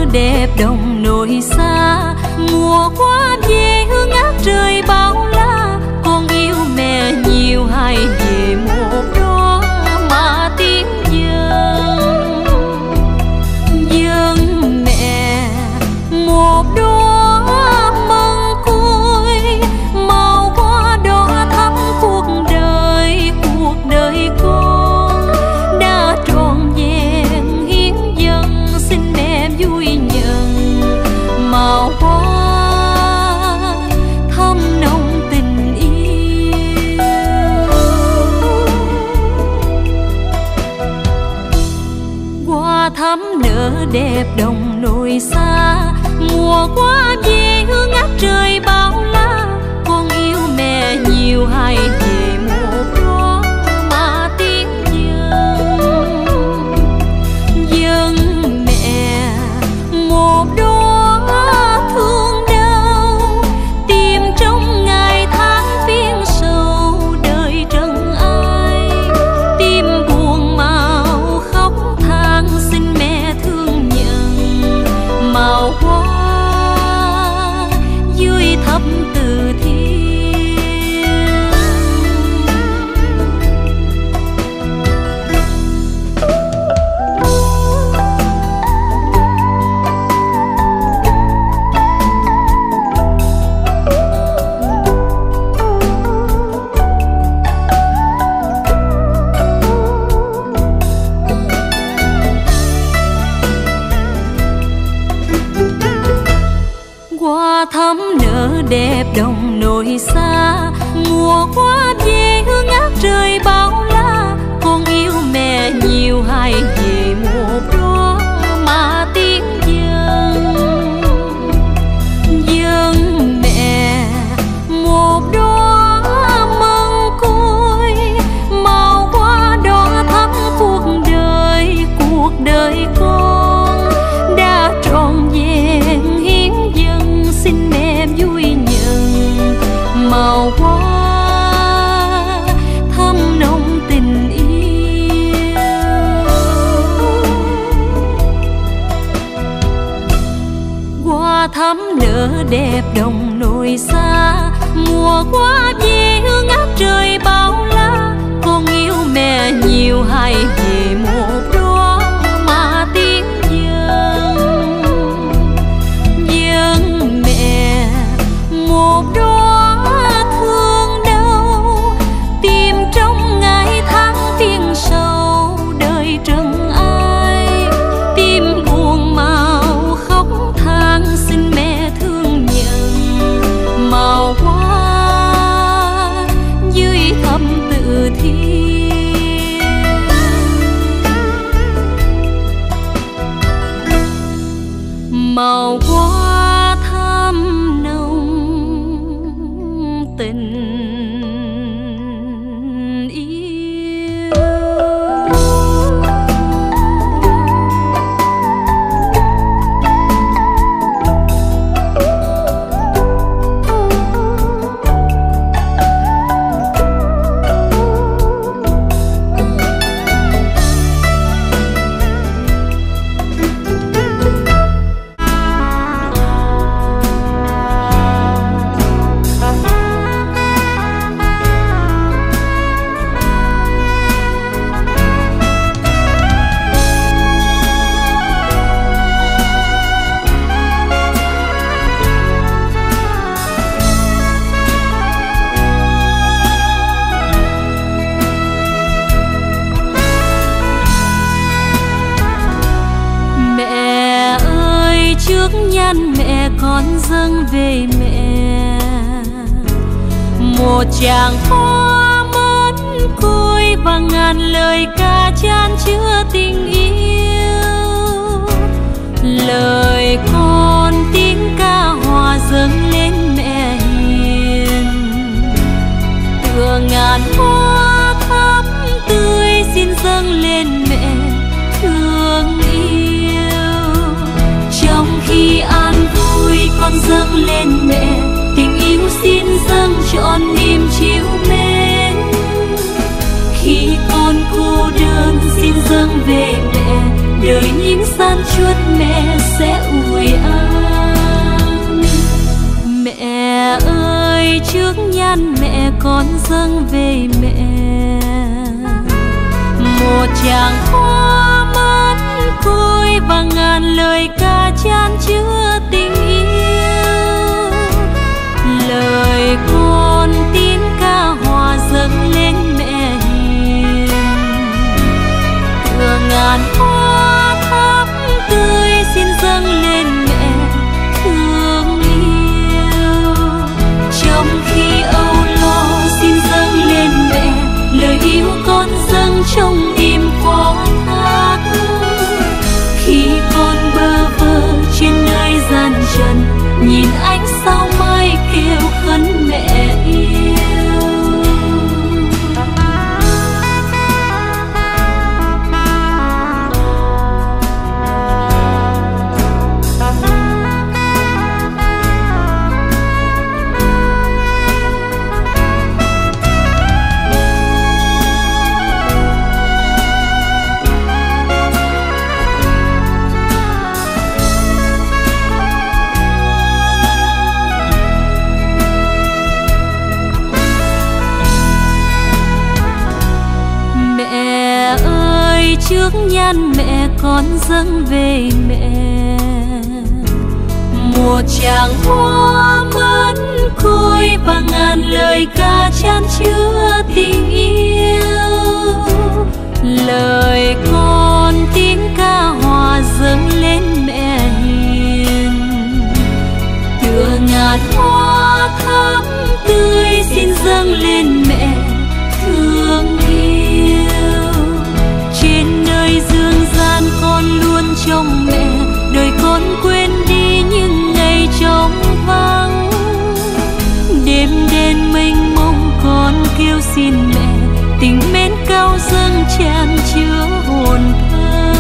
đẹp đồng nội xa. Mùa qua về hương ngát trời bao la, con yêu mẹ nhiều hay về một đó mà tiếng dâng. Dâng mẹ một đóa măng côi, màu hoa đỏ thắm cuộc đời con đã trọn vẹn hiến dâng. Xin mẹ vui nhận màu hoa thắm nồng tình yêu. Hoa thắm nở đẹp đồng nội xa, mùa qua về hương ngát trời bao la, con yêu mẹ nhiều hay về một đó mà tiếng dâng. Dâng mẹ một đóa thương đau, tìm trong ngày tháng phiên sầu đời trần ai. Tim buồn màu khóc than xin mẹ thương nhận màu hoa dưới thấp từ thiên. Hoa thắm nở đẹp đồng nội xa, mùa qua về hương ngát trời bao la, con yêu mẹ nhiều hay về một đó mà tiếng dâng. Dâng mẹ một đóa măng côi, màu hoa đỏ thắm cuộc đời con đã trọn vẹn hiến dâng. Xin mẹ vui nhận màu hoa thắm nồng tình yêu. Hoa thắm nở đẹp đồng nội xa, mùa qua về hương ngát trời bao la, con yêu mẹ nhiều hay về một đó mà tiếng dâng. Dâng mẹ một đóa thương đau, tìm trong ngày tháng phiên sầu đời trần ai. Tim buồn màu khóc than xin mẹ thương nhận màu hoa dưới thấp tự thiên. Màu hoa thắm nồng tình yêu. Trước nhan mẹ con dâng về mẹ một tràng hoa mến côi và ngàn lời ca chan chứa tình yêu. Lời con tiếng ca hòa dâng lên mẹ hiền, tựa ngàn hoa thắm tươi xin dâng lên mẹ thương yêu. Trong khi an vui con dâng lên mẹ tình yêu xin dâng trọn niềm chiếu mến. Khi con cô đơn xin dâng về mẹ, đời những san chuốt mẹ sẽ ủi trước nhan mẹ con dâng về mẹ. Một tràng hoa mất côi và ngàn lời ca chan chứa tình yêu. Lời con tín ca hòa dâng lên mẹ hiền. Thừa ngàn hoa thắm tươi xin dâng lên mẹ thương yêu. Trong khi âu lo xin dâng lên mẹ lời yêu con dâng trong im phó thác. Khi con bơ vơ trên nơi gian trần, nhìn ánh sao mai kêu khấn mẹ yêu. Trước nhan mẹ con dâng về mẹ. Một tràng hoa mất côi và ngàn lời ca chan chứa tình yêu. Lời con tín ca hòa dâng lên mẹ hiền. Tựa ngàn hoa thắm tươi xin dâng lên mẹ thương yêu. Trên nơi dương gian con luôn trông mẹ, đời con quên đi những ngày trống vắng. Đêm đêm mênh mông con kêu xin mẹ, tình mến cao dâng tràn chứa hồn thơ.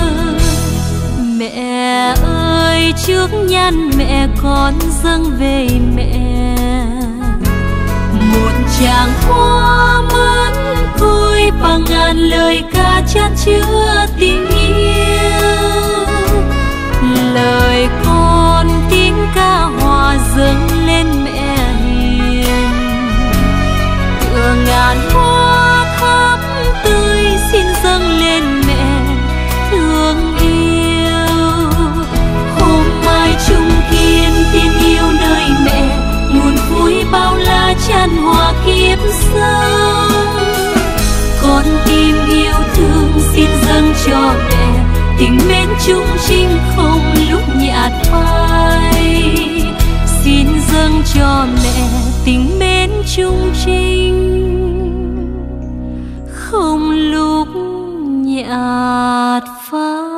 Mẹ ơi trước nhan mẹ con dâng về mẹ. Một tràng hoa mất côi và ngàn lời ca chan chứa tình yêu. Lời con tín ca hòa dâng lên mẹ hiền. Tựa ngàn hoa thắm tươi xin dâng lên mẹ thương yêu. Hôm mai chung kiên tin yêu nơi mẹ, nguồn vui bao la chan hòa kiếp sau. Con tim yêu thương xin dâng cho mẹ, tình mến chung trinh không lúc nhạt phai. Xin dâng cho mẹ tình mến chung trinh không lúc nhạt phai.